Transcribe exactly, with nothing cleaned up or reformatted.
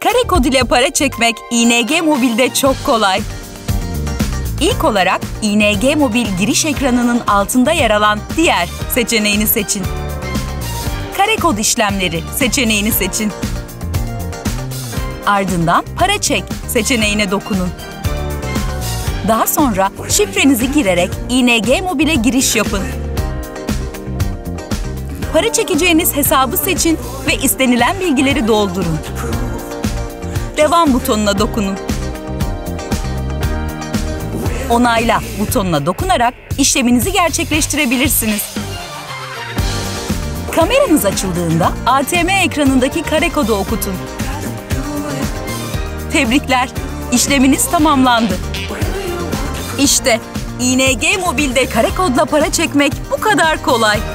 Kare kod ile para çekmek I N G Mobil'de çok kolay. İlk olarak I N G Mobil giriş ekranının altında yer alan Diğer seçeneğini seçin. Kare kod işlemleri seçeneğini seçin. Ardından Para çek seçeneğine dokunun. Daha sonra şifrenizi girerek I N G Mobil'e giriş yapın. Para çekeceğiniz hesabı seçin ve istenilen bilgileri doldurun. Devam butonuna dokunun. Onayla butonuna dokunarak işleminizi gerçekleştirebilirsiniz. Kameranız açıldığında A T M ekranındaki kare kodu okutun. Tebrikler, işleminiz tamamlandı. İşte I N G Mobil'de kare kodla para çekmek bu kadar kolay.